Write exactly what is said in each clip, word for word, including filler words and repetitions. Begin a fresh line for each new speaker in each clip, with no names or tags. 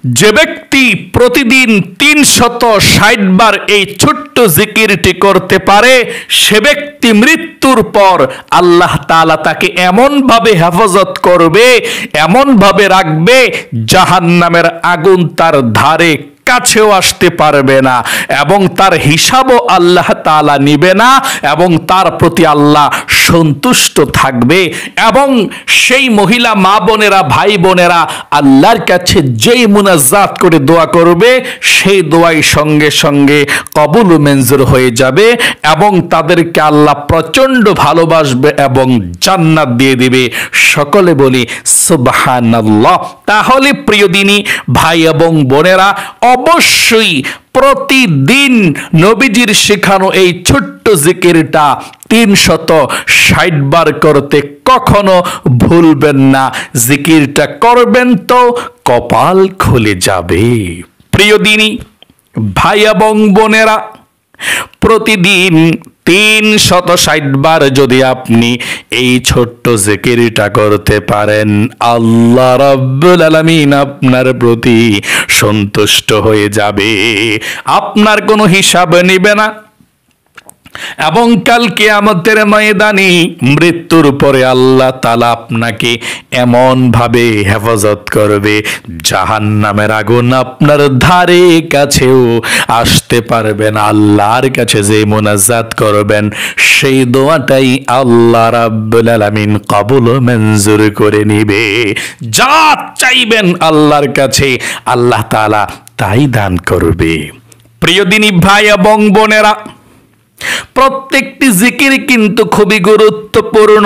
যে ব্যক্তি প্রতিদিন তিনশত ষাট বার এই ছোট্ট জিকিরটি করতে পারে, সে ব্যক্তি মৃত্যুর পর আল্লাহ তাআলা তাকে এমন ভাবে হেফাজত করবে, এমন ভাবে রাখবে, জাহান্নামের আগুন তার ধারে কাছেও আসতে পারবে না, এবং তার হিসাবও আল্লাহ তাআলা নিবে না, এবং তার প্রতি আল্লাহ সন্তুষ্ট থাকবে। এবং সেই মহিলা মা বোনেরা, ভাই বোনেরা আল্লাহর কাছে যেই মুনাজাত করে দোয়া করবে, সেই দোয়াই সঙ্গে সঙ্গে কবুল ও মঞ্জুর হয়ে যাবে, এবং তাদেরকে আল্লাহ প্রচন্ড ভালোবাসবে এবং জান্নাত দিয়ে দিবে। সকলে বলি সুবহানাল্লাহ। তাহলে প্রিয় দিনী ভাই এবং বোনেরা, অবশ্যই প্রতিদিন নবীজির শেখানো এই ছোট্ট জিকিরটা তিনশত ষাট বার করতে কখনো ভুলবেন না। জিকিরটা করবেন তো কপাল খুলে যাবে। প্রিয় দিনী ভাই এবং বোনেরা, প্রতিদিন তিন শত ষাট বার যদি আপনি এই ছোট্ট জিকিরটা করতে পারেন, আল্লাহ রাব্বুল আলামিন আপনার প্রতি সন্তুষ্ট হয়ে যাবে, আপনার কোনো হিসাব নেবে না, এবং কাল কিয়ামতের ময়দানে মৃত্যুর পরে আল্লাহ তাআলা আপনাকে এমন ভাবে হেফাজত করবে, জাহান্নামের আগুন আপনার ধারে কাছেও আসতে পারবে না। আল্লাহর কাছে যে মুনাজাত করবেন, সেই দোয়াটাই আল্লাহ রাব্বুল আলামিন কবুল ও মঞ্জুর করে নিবে। যা চাইবেন আল্লাহর কাছে, আল্লাহ তাআলা তাই দান করবে। প্রিয় দিনী ভাই এবং বোনেরা, প্রত্যেকটি জিকির কিন্তু খুবই গুরুত্বপূর্ণ,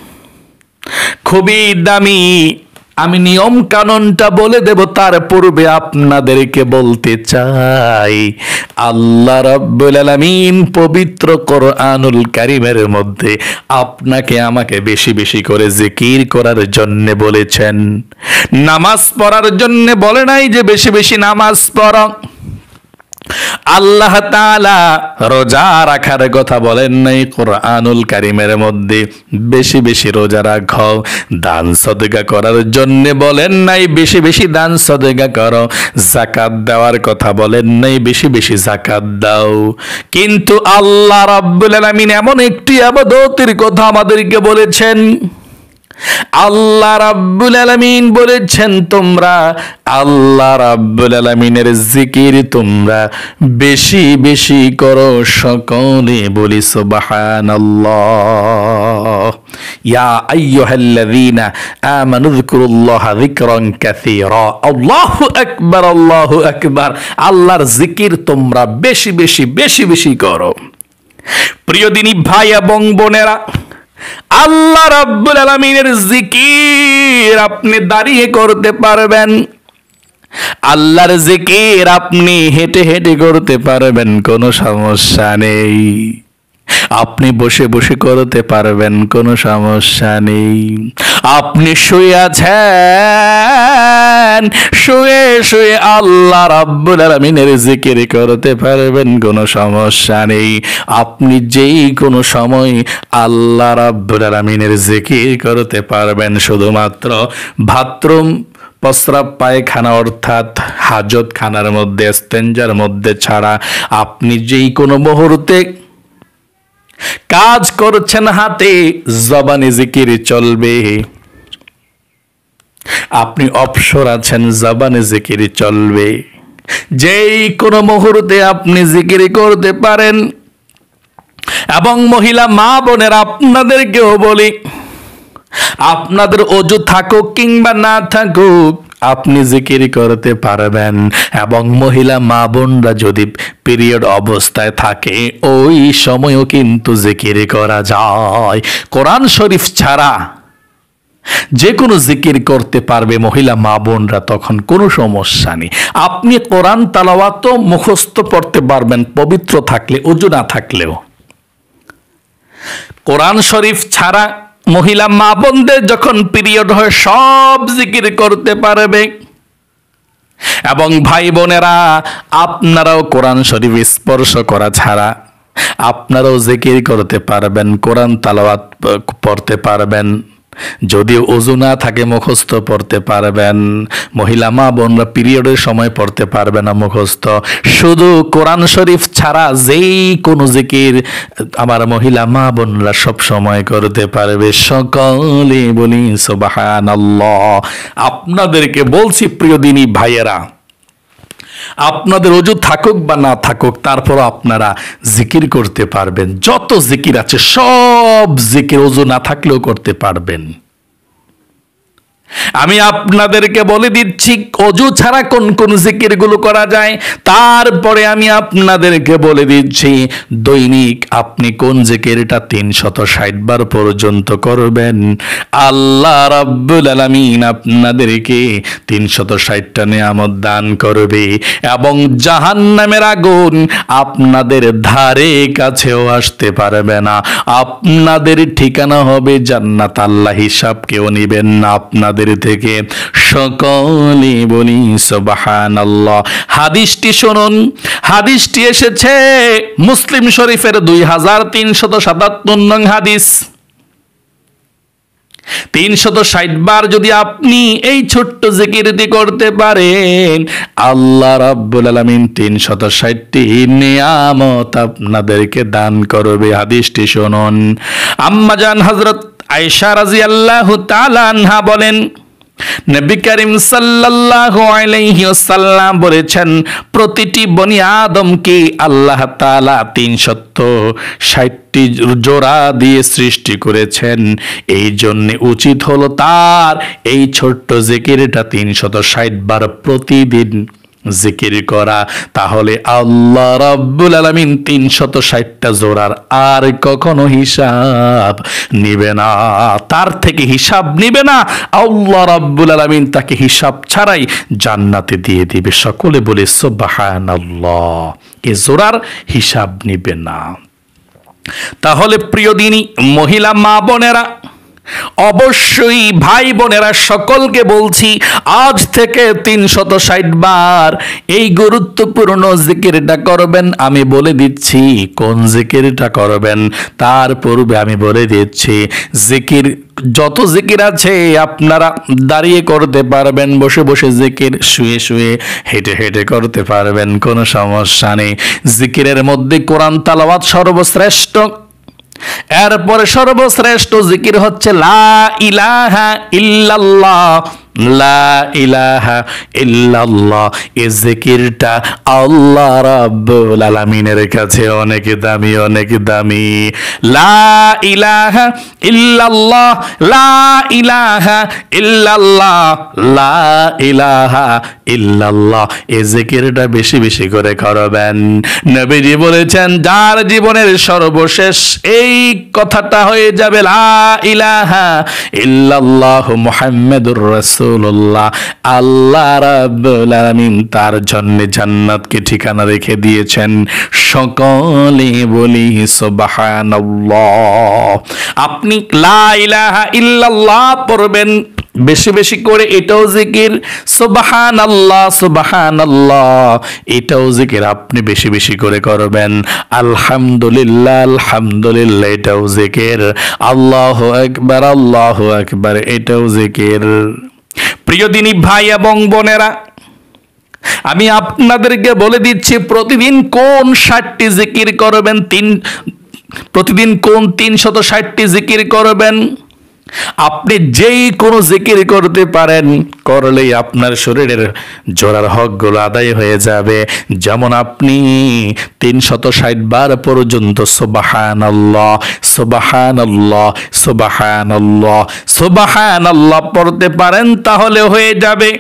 খুবই দামি। আমি নিয়ম কানুনটা বলে দেব, তার পূর্বে আপনাদেরকে বলতে চাই, আল্লাহ রাব্বুল আলামিন পবিত্র কোরআনুল কারীমের মধ্যে আপনাকে আমাকে বেশি বেশি করে জিকির করার জন্য বলেছেন। নামাজ পড়ার জন্য বলে নাই যে বেশি বেশি নামাজ পড়ো। আল্লাহ তাআলা রোজা রাখার কথা বলেন নাই কোরআনুল কারীমের মধ্যে, বেশি বেশি রোজা রাখো। দান সদকা করার জন্য বলেন নাই বেশি বেশি দান সদকা করো। যাকাত দেওয়ার কথা বলেন নাই বেশি বেশি যাকাত দাও। কিন্তু আল্লাহ রাব্বুল আলামিন এমন একটি ইবাদতের কথা আমাদেরকে বলেছেন, আল্লাহ রাব্বুল আলামিন বলেছেন, তোমরা আল্লাহ রাব্বুল আলামিনের জিকির তোমরা বেশি বেশি করো। সকলে বলি সুবহানাল্লাহ। ইয়া আইয়ুহাল্লাযীনা আমানু যিকুরুল্লাহা যিকরান কাসীরা। আল্লাহু আকবার, আল্লাহু আকবার। আল্লাহর জিকির তোমরা বেশি বেশি বেশি বেশি করো। প্রিয় দিনী ভাই এবং বোনেরা, আল্লাহ রাব্বুল আলামিনের জিকির আপনি দাঁড়িয়ে করতে পারবেন, আল্লাহর জিকির আপনি হেঁটে হেঁটে করতে পারবেন, কোনো সমস্যা নেই। আপনি বসে বসে করতে পারবেন, কোনো সমস্যা নেই। আপনি শুয়ে আছেন, শুয়ে শুয়ে আল্লাহ রাব্বুল আলামিনের জিকির করতে পারবেন, কোনো সমস্যা নেই। আপনি যেই কোনো সময় আল্লাহ রাব্বুল আলামিনের জিকির করতে পারবেন, শুধুমাত্র বাথরুম, প্রস্রাব, পায়খানা অর্থাৎ হাজত খানার মধ্যে, ইস্তেঞ্জার মধ্যে ছাড়া আপনি যেই কোনো মুহূর্তে কাজ করছেন হাতে, জবানে জিকির চলবে। আপনি অবসর আছেন, জবানে জিকির চলবে। যেই কোনো মুহূর্তে আপনি জিকির করতে পারেন। এবং মহিলা মা বোনের আপনাদেরকেও বলি, আপনাদের ওযু থাকুক কিংবা না থাকুক, আপনি জিকির করতে পারবেন। এবং মহিলা মা বোনরা যদি পিরিয়ড অবস্থায় থাকে, ওই সময়ও কিন্তু জিকির করা যায়। কোরআন শরীফ ছাড়া যে কোনো জিকির করতে পারবে মহিলা মা বোনরা, তখন কোনো সমস্যা নেই। আপনি কোরআন তেলাওয়াত মুখস্থ পড়তে পারবেন, পবিত্র থাকলে, ওযু না থাকলেও। কোরআন শরীফ ছাড়া মহিলা মা বোনদের যখন পিরিয়ড হয়, সব জিকির করতে পারবে। এবং ভাই বোনেরা, আপনারাও কোরআন শরীফ স্পর্শ করা ছাড়া আপনারাও জিকির করতে পারবেন, কোরআন তেলাওয়াত পড়তে পারবেন। যদি ওযু না থাকে মুখস্থ পড়তে পারবেন। মহিলা মা বোনরা পিরিয়ডের সময় পড়তে পারবে না মুখস্থ, শুধু কোরআন শরীফ ছাড়া যেই কোনো জিকির আমার মহিলা মা বোনরা সব সময় করতে পারবে। সকলে বলি সুবহানাল্লাহ। আপনাদেরকে বলছি প্রিয় দিনী ভাইয়েরা, আপনাদের ওযু থাকুক বা না থাকুক, তারপর আপনারা জিকির করতে পারবেন। যত জিকির আছে সব জিকির ওযু না থাকলেও করতে পারবেন। আমি আপনাদেরকে বলে দিচ্ছি ওযু ছাড়া কোন কোন জিকিরগুলো করা যায়, তারপরে আমি আপনাদেরকে বলে দিচ্ছি দৈনিক আপনি কোন জিকিরটা তিনশত ষাট বার পর্যন্ত করবেন। আল্লাহ রাব্বুল আলামিন আপনাদেরকে তিনশত ষাটটা নিয়ামত দান করবে এবং জাহান্নামের আগুন আপনাদের ধারে কাছেও আসতে পারবে না। আপনাদের ঠিকানা হবে জান্নাত। আল্লাহ হিসাব কেউ নিবেন না আপনাদের থেকে। সকলে বলি সুবহানাল্লাহ। হাদিসটি শুনুন, হাদিসটি এসেছে মুসলিম শরীফের দুই হাজার তিনশত সাতাত্তর নং হাদিস। তিনশত ষাট বার যদি আপনি এই ছোট্ট জিকিরটি করতে পারেন, আল্লাহ রাব্বুল আলামিন তিনশত ষাটটি নিয়ামত আপনাদেরকে দান করবে। হাদিসটি শুনুন। আম্মা জান হযরত আয়েশা রাদিয়াল্লাহু তাআলা আনহা বলেন, নবী করিম সাল্লাল্লাহু আলাইহি ওয়াসাল্লাম বলেছেন, প্রতিটি বনি আদমকে আল্লাহ তাআলা তিনশত ষাটটি জোড়া দিয়ে সৃষ্টি করেছেন। এই জন্য উচিত হলো তার এই ছোট্ট জিকিরটা তিনশত ষাট বার প্রতিদিন জিকির করা। তাহলে আল্লাহ রাব্বুল আলামিন তিনশত ষাটটা জোড়ার আর কখনো হিসাব নিবে না, তার থেকে হিসাব নিবে না। আল্লাহ রাব্বুল আলামিন তাকে হিসাব ছাড়াই জান্নাতে দিয়ে দিবে। সকলে বলে সুবহানাল্লাহ। এ জোড়ার হিসাব নিবে না। তাহলে প্রিয় দিনী মহিলা মা বোনেরা, অবশ্যই ভাই বোনেরা, সকলকে বলছি আজ থেকে তিনশত ষাট বার এই গুরুত্বপূর্ণ জিকিরটা করবেন। আমি বলে দিচ্ছি কোন জিকিরটা করবেন, তার পূর্বে আমি বলে দিচ্ছি জিকির যত জিকির আছে আপনারা দাঁড়িয়ে করতে পারবেন, বসে বসে জিকির, শুয়ে শুয়ে, হেঁটে হেঁটে করতে পারবেন, কোনো সমস্যা নেই। জিকিরের মধ্যে কোরআন তেলাওয়াত সর্বশ্রেষ্ঠ। এরপরে সর্বশ্রেষ্ঠ জিকির হচ্ছে লা ইলাহা ইল্লাল্লাহ। লা ইলাহা ইল্লাল্লাহ এই জিকিরটা আল্লাহ রাব্বুল আলামিনের কাছে অনেক দামি, অনেক দামি। লা ইলাহা ইল্লাল্লাহ, লা ইলাহা ইল্লাল্লাহ, লা ইলাহা ইল্লাল্লাহ এই জিকিরটা বেশি বেশি করে করবেন। নবীজি বলেছেন যার জীবনের সর্বশেষ এই কথাটা হয়ে যাবে লা ইলাহা ইল্লাল্লাহ মুহাম্মাদুর রাসূলুল্লাহ, আল্লাহ রাব্বুল আলামিন তার জন্য জান্নাতকে ঠিকানা রেখে দিয়েছেন। সকলে বলি সুবহানাল্লাহ। আপনি লা ইলাহা ইল্লাল্লাহ পড়বেন বেশি বেশি করে, এটাও জিকির। সুবহানাল্লাহ সুবহানাল্লাহ এটাও জিকির আপনি বেশি বেশি করে করবেন। আলহামদুলিল্লাহ আলহামদুলিল্লাহ এটাও জিকির। আল্লাহু আকবার আল্লাহু আকবার এটাও জিকির। প্রিয় দিনী ভাই এবং বোনেরা, আমি আপনাদেরকে বলে দিচ্ছি প্রতিদিন কোন ষাটটি জিকির করবেন, তিন প্রতিদিন কোন তিনশত ষাটটি জিকির করবেন। আপনি যেই কোনো জিকির করতে পারেন, করলেই আপনার শরীরের জোড়ার হকগুলো আদায় হয়ে যাবে। যেমন আপনি তিনশত ষাট বার পর্যন্ত সুবহানাল্লাহ সুবহানাল্লাহ সুবহানাল্লাহ সুবহানাল্লাহ পড়তে পারেন, তাহলে হয়ে যাবে।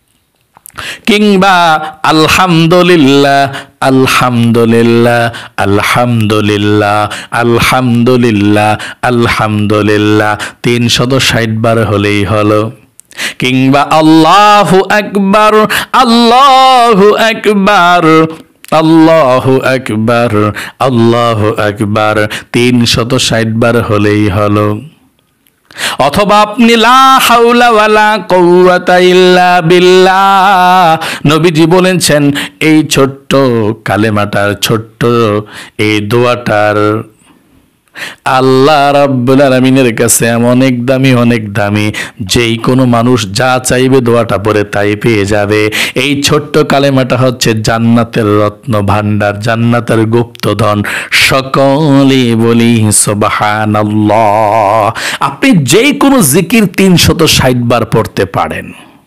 কিংবা আলহামদুলিল্লাহ আলহামদুলিল্লাহ আলহামদুলিল্লাহ আলহামদুলিল্লাহ আলহামদুলিল্লাহ তিনশত ষাট বার হলেই হলো। কিংবা আল্লাহু আকবার আল্লাহু আকবার আল্লাহু আকবার আল্লাহু আকবার তিনশত ষাট বার হলেই হলো। অথবা আপনি লা হাওলা ওয়ালা কুওয়াতা ইল্লা বিল্লাহ, নবীজি বলেছেন এই ছোট্ট কালেমাটার, ছোট্ট এই দোয়াটার আল্লাহ রাব্বুল আলামিনের কাছে অনেক দামি অনেক দামি, যেই কোনো মানুষ যা চাইবে দোয়াটা পড়ে তাই পেয়ে যাবে। এই ছোট্ট কালেমাটা হচ্ছে জান্নাতের রত্ন ভান্ডার, জান্নাতের গুপ্তধন। সকলে বলি সুবহানাল্লাহ। আপনি যেই কোনো জিকির তিনশত ষাট বার পড়তে পারেন।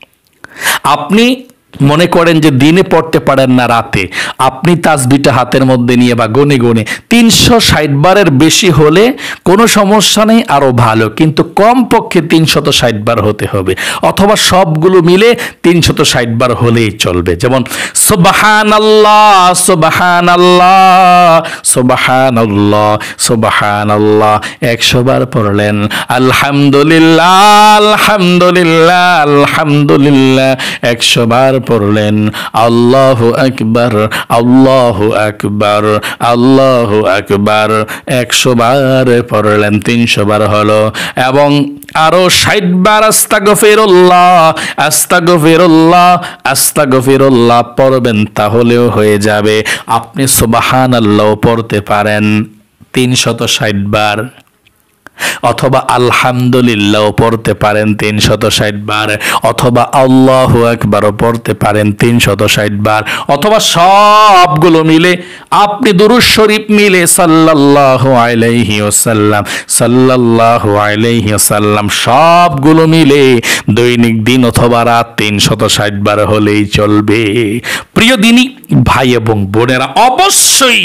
আপনি মনে করেন যে দিনে পড়তে পারেন না, রাতে আপনি তাসবিহটা হাতের মধ্যে নিয়ে বা গনে গনে তিনশো ষাট বারের বেশি হলে কোনো সমস্যা নেই, আরো ভালো, কিন্তু কমপক্ষে তিনশত ষাট বার হতে হবে, অথবা সবগুলো মিলে তিনশত ষাট বার হলেই চলবে। যেমন সুবহানাল্লাহ সুবহানাল্লাহ সুবহানাল্লাহ সুবহানাল্লাহ একশো বার পড়লেন, আলহামদুলিল্লাহ আলহামদুলিল্লাহ আলহামদুলিল্লাহ একশো বার পড়লেন, আল্লাহু আকবার আল্লাহু আকবার আল্লাহু আকবার একশো বার পড়লেন, তিনশো বার হলো। এবং আরো ষাট বার আস্তাগফিরুল্লাহ আস্তাগফিরুল্লাহ আস্তাগফিরুল্লাহ পড়বেন, তাহলেও হয়ে যাবে। আপনি সুবহানাল্লাহ পড়তে পারেন তিনশত ষাট বার, অথবা আলহামদুলিল্লাহ পড়তে পারেন তিনশত ষাট বার, অথবা আল্লাহু আকবারও পড়তে পারেন তিনশত ষাট বার, অথবা সবগুলো মিলে আপনি দুরূদ শরীফ মিলে সাল্লাল্লাহু আলাইহি ওয়াসাল্লাম সাল্লাল্লাহু আলাইহি ওয়াসাল্লাম সবগুলো মিলে দৈনিক দিন অথবা রাত তিনশত ষাট বার হলেই চলবে। প্রিয় দিনী ভাই এবং বোনেরা, অবশ্যই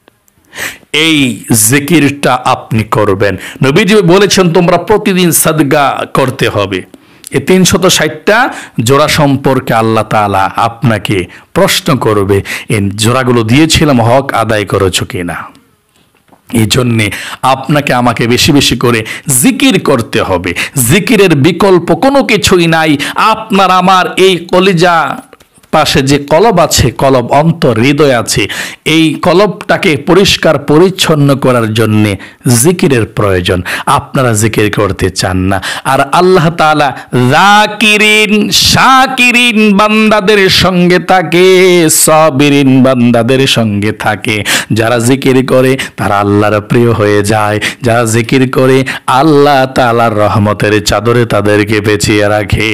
এই জিকিরটা আপনি করবেন। নবীজি বলেছেন তোমরা প্রতিদিন সাদকা করতে হবে। এই তিনশত ষাটটা জোড়া সম্পর্কে আল্লাহ তাআলা আপনাকে প্রশ্ন করবে, এই জোড়াগুলো দিয়েছিলাম হক আদায় করেছো কিনা। এই জন্যে আপনাকে আমাকে বেশি বেশি করে জিকির করতে হবে। জিকিরের বিকল্প কোনো কিছুই নাই। আপনার আমার এই কলিজা পাশে যে কলব আছে, কলব অন্তর হৃদয় আছে, এই কলবটাকে পরিষ্কার পরিচ্ছন্ন করার জন্য জিকিরের প্রয়োজন। আপনারা জিকির করতে চান না, আর আল্লাহ তাআলা যাকিরিন শাকিরিন বান্দাদের সঙ্গে থাকে, সাবিরিন বান্দাদের সঙ্গে থাকে। যারা জিকির করে তারা আল্লাহর প্রিয় হয়ে যায়, যারা জিকির করে আল্লাহ তাআলার রহমতের চাদরে তাদেরকে পেঁচিয়ে রাখে।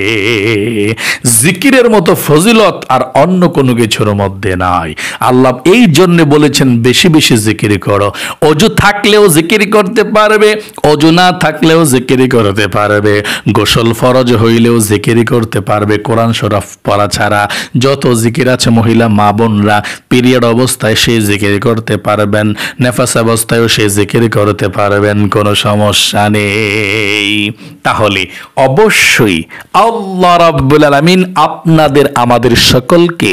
জিকিরের মতো ফজিলত আর অন্য কোনো কিছুর মধ্যে নাই। আল্লাহ এই জন্য বলেছেন বেশি বেশি জিকির করো। অজু থাকলেও জিকির করতে পারবে, অজু না থাকলেও জিকির করতে পারবে, গোসল ফরজ হইলেও জিকির করতে পারবে। কোরআন শরীফ পড়া ছাড়া যত জিকির আছে মহিলা মা বোনরা পিরিয়ড অবস্থায় সেই জিকির করতে পারবেন, নেফাস অবস্থায়ও সেই জিকির করতে পারবেন, কোনো সমস্যা নেই। তাহলে অবশ্যই আল্লাহ রাব্বুল আলামিন আপনাদের আমাদের সকলকে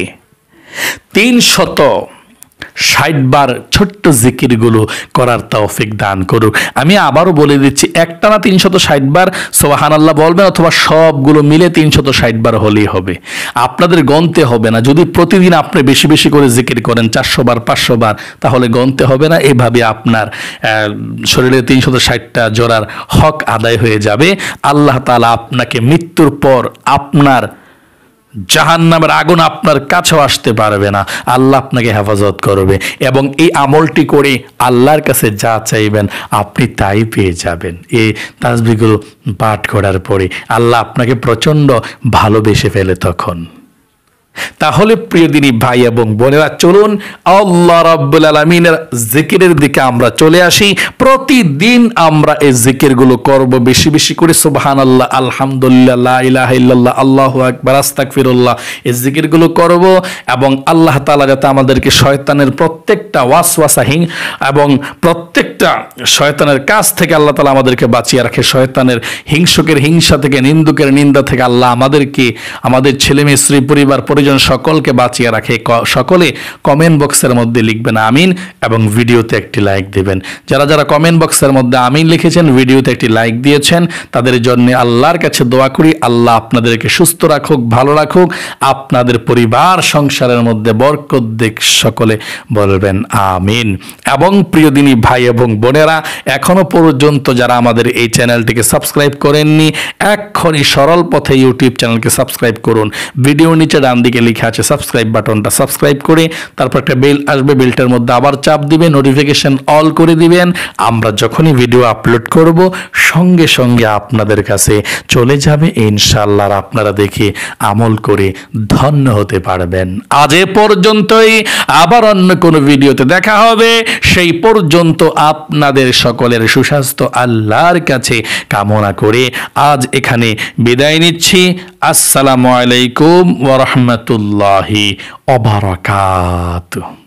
তিনশত ষাট বার ছোট্ট জিকিরগুলো করার তৌফিক দান করুক। আমি আবারও বলে দিচ্ছি, একটা না তিনশত ষাট বার সুবহানাল্লাহ বলবেন, অথবা সবগুলো মিলে তিনশত ষাট বার হলেই হবে। আপনাদের গণতে হবে না। যদি প্রতিদিন আপনি বেশি বেশি করে জিকির করেন চারশো বার পাঁচশো বার, তাহলে গণতে হবে না। এভাবে আপনার শরীরে তিনশত ষাটটা জোড়ার হক আদায় হয়ে যাবে। আল্লাহ তাআলা আপনাকে মৃত্যুর পর আপনার জাহান্নামের আগুন আপনার কাছেও আসতে পারবে না। আল্লাহ আপনাকে হেফাজত করবে, এবং এই আমলটি করে আল্লাহর কাছে যা চাইবেন আপনি তাই পেয়ে যাবেন। এই তাসবিহগুলো পাঠ করার পরে আল্লাহ আপনাকে প্রচণ্ড ভালোবেসে ফেলে তখন। তাহলে প্রিয় দিনী ভাই এবং বোনেরা, চলুন আল্লাহ রাব্বুল আলামিনের জিকিরের দিকে আমরা চলে আসি। প্রতিদিন আমরা এই জিকিরগুলো করব বেশি বেশি করে। সুবহানাল্লাহ আলহামদুলিল্লাহ লা ইলাহা ইল্লাল্লাহ আল্লাহু আকবার আস্তাগফিরুল্লাহ এই জিকিরগুলো করব, এবং আল্লাহ তাআলা যাতে আমাদেরকে শয়তানের প্রত্যেকটা ওয়াসওয়াসা হিং এবং প্রত্যেকটা শয়তানের কাছ থেকে আল্লাহ তাআলা আমাদেরকে বাঁচিয়ে রাখে। শয়তানের হিংসুকের হিংসা থেকে, নিন্দুকের নিন্দা থেকে আল্লাহ আমাদেরকে, আমাদের ছেলে মেয়ে স্ত্রী পরিবার পরিজন সকলকে বাঁচিয়ে রাখে। সকলে কমেন্ট বক্সের মধ্যে লিখবেন আমিন, এবং ভিডিওতে একটি লাইক দিবেন। যারা যারা কমেন্ট বক্সের মধ্যে আমিন লিখেছেন, ভিডিওতে একটি লাইক দিয়েছেন, তাদের জন্য আল্লাহর কাছে দোয়া করি আল্লাহ আপনাদেরকে সুস্থ রাখুক, ভালো রাখুক, আপনাদের পরিবার সংসারের মধ্যে বরকত দিক। সকলে বলবেন আমিন। এবং প্রিয় দিনী ভাই এবং বোনেরা, এখনো পর্যন্ত যারা আমাদের এই চ্যানেলটিকে সাবস্ক্রাইব করেননি, এক্ষুনি সরল পথে ইউটিউব চ্যানেলকে সাবস্ক্রাইব করুন। ভিডিও নিচে ডান দিকে দিকে লেখা আছে সাবস্ক্রাইব বাটনটা সাবস্ক্রাইব করে তারপর একটা বেল আসবে, বেলটার মধ্যে আবার চাপ দিবেন, নোটিফিকেশন অল করে দিবেন। আমরা যখনই ভিডিও আপলোড করব সঙ্গে সঙ্গে আপনাদের কাছে চলে যাবে ইনশাআল্লাহ, আপনারা দেখে আমল করে ধন্য হতে পারবেন। আজ এ পর্যন্তই, আবার অন্য কোনো ভিডিওতে দেখা হবে। সেই পর্যন্ত আপনাদের সকলের সুস্বাস্থ্য আল্লাহর কাছে কামনা করে আজ এখানে বিদায় নিচ্ছি। আসসালামু আলাইকুম ওয়া রাহমাতুল্লাহি ওয়া বারাকাতুহু।